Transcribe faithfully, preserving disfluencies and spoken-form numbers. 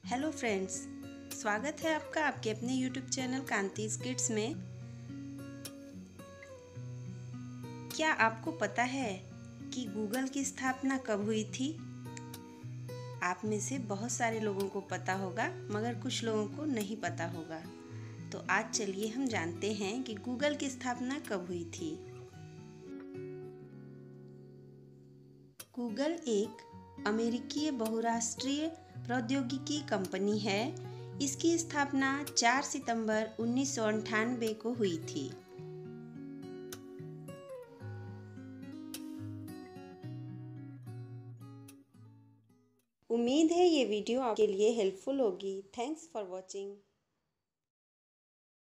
Hello friends, स्वागत है आपका आपके अपने यूट्यूब चैनल कांतीज किड्स में। क्या आपको पता है कि गूगल की स्थापना कब हुई थी? आप में से बहुत सारे लोगों को पता होगा, मगर कुछ लोगों को नहीं पता होगा। तो आज चलिए हम जानते हैं कि गूगल की स्थापना कब हुई थी। गूगल एक अमेरिकी बहुराष्ट्रीय प्रौद्योगिकी कंपनी है। इसकी स्थापना चार सितंबर उन्नीस सौ अंठानवे को हुई थी। उम्मीद है ये वीडियो आपके लिए हेल्पफुल होगी। Thanks for watching.